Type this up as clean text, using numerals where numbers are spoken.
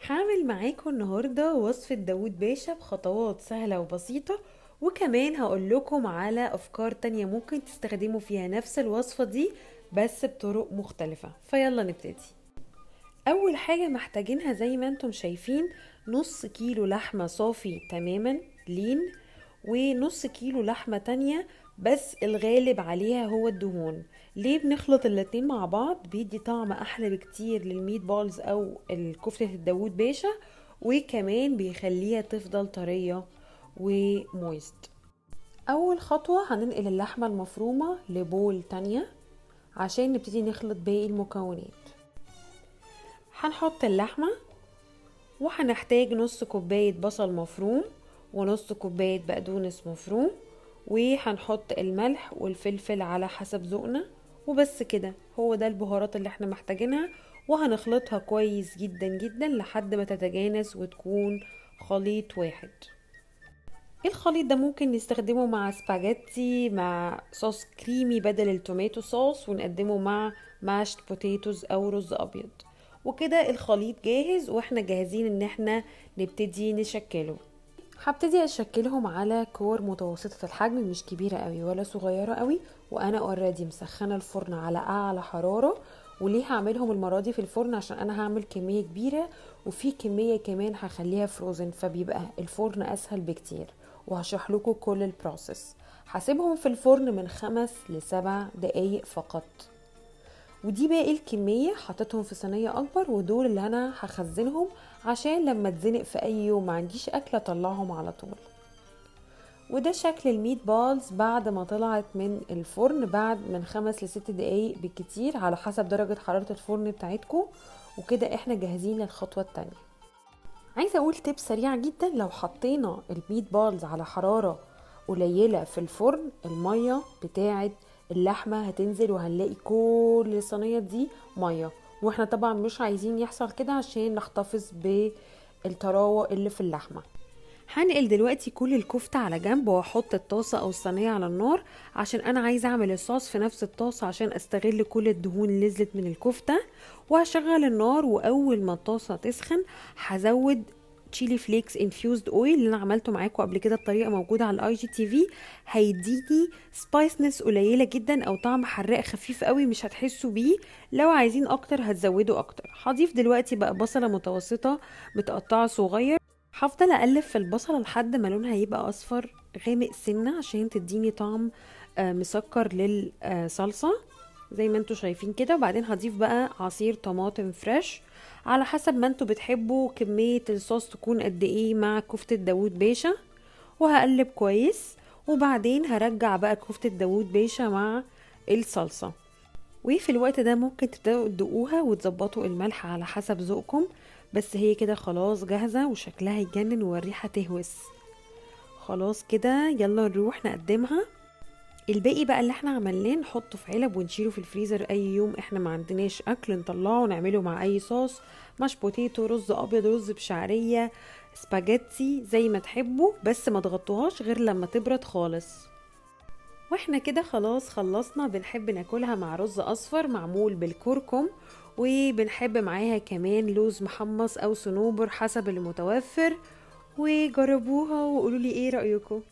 هعمل معاكم النهاردة وصفة داوود باشا بخطوات سهلة وبسيطة، وكمان هقول لكم على أفكار تانية ممكن تستخدموا فيها نفس الوصفة دي بس بطرق مختلفة. فيلا نبتدي. أول حاجة محتاجينها زي ما انتم شايفين نص كيلو لحمة صافي تماما لين، ونص كيلو لحمة تانية بس الغالب عليها هو الدهون. ليه بنخلط الاتنين مع بعض؟ بيدي طعم احلى بكتير للميت بالز او الكفتة الداوود باشا، وكمان بيخليها تفضل طرية ومويست. اول خطوة هننقل اللحمة المفرومة لبول تانية عشان نبتدي نخلط باقي المكونات. هنحط اللحمة وهنحتاج نص كوباية بصل مفروم ونص كوباية بقدونس مفروم، وهنحط الملح والفلفل على حسب ذوقنا، وبس كده. هو ده البهارات اللي احنا محتاجينها، وهنخلطها كويس جدا جدا لحد ما تتجانس وتكون خليط واحد. الخليط ده ممكن نستخدمه مع سباجيتي، مع صوص كريمي بدل التوماتو صوص، ونقدمه مع ماشت بوتيتوز او رز ابيض. وكده الخليط جاهز واحنا جاهزين ان احنا نبتدي نشكله. هبتدي اشكلهم على كور متوسطة الحجم، مش كبيرة قوي ولا صغيرة قوي، وانا اوريدي مسخنة الفرن على اعلى حرارة. وليه هعملهم المرة دي في الفرن؟ عشان انا هعمل كمية كبيرة، وفي كمية كمان هخليها فروزن، فبيبقى الفرن اسهل بكتير. وهشرح لكم كل البروسيس. هسيبهم في الفرن من 5 ل7 دقايق فقط. ودي باقي الكمية حطيتهم في صينية اكبر، ودول اللي انا هخزنهم عشان لما اتزنق في اي يوم ما عنديش اكل اطلعهم على طول. وده شكل الميت بالز بعد ما طلعت من الفرن، بعد من 5 ل6 دقايق بالكتير على حسب درجة حرارة الفرن بتاعتكم. وكده احنا جاهزين للخطوة التانية. عايزة اقول تip سريع جدا: لو حطينا الميت بالز على حرارة قليلة في الفرن، المية بتاعت اللحمة هتنزل وهنلاقي كل الصينية دي مية، واحنا طبعا مش عايزين يحصل كده عشان نحتفظ بالطراوة اللي في اللحمة. هنقل دلوقتي كل الكفتة على جنب، واحط الطاسة او الصينية على النار عشان انا عايزة اعمل الصوص في نفس الطاسة عشان استغل كل الدهون اللي نزلت من الكفتة. وهشغل النار، واول ما الطاسة تسخن هزود تشيلي فليكس انفيوزد اويل اللي انا عملته معاكم قبل كده، الطريقه موجوده على الاي جي تي في. هيديني سبايسنس قليله جدا او طعم حراق خفيف قوي مش هتحسوا بيه. لو عايزين اكتر هتزودوا اكتر. هضيف دلوقتي بقى بصله متوسطه متقطعه صغير. هفضل اقلب في البصله لحد ما لونها يبقى اصفر غامق سنه عشان تديني طعم مسكر للصلصه زي ما انتوا شايفين كده. وبعدين هضيف بقى عصير طماطم فريش على حسب ما انتوا بتحبوا كمية الصوص تكون قد ايه مع كفتة داوود باشا. وهقلب كويس، وبعدين هرجع بقى كفتة داوود باشا مع الصلصة. وفي الوقت ده ممكن تبدأوا تدوقوها وتظبطوا الملح على حسب ذوقكم. بس هي كده خلاص جاهزة وشكلها يجنن والريحة تهوس. خلاص كده يلا نروح نقدمها. الباقي بقى اللي احنا عملناه نحطه في علب ونشيله في الفريزر. اي يوم احنا ما عندناش اكل نطلعه ونعمله مع اي صوص، ماش بوتيتو، رز ابيض، رز بشعرية، سباجيتي، زي ما تحبوا، بس ما تغطوهاش غير لما تبرد خالص. واحنا كده خلاص خلصنا. بنحب ناكلها مع رز اصفر معمول بالكركم، وبنحب معاها كمان لوز محمص او صنوبر حسب المتوفر. وجربوها وقولوا لي ايه رأيكم.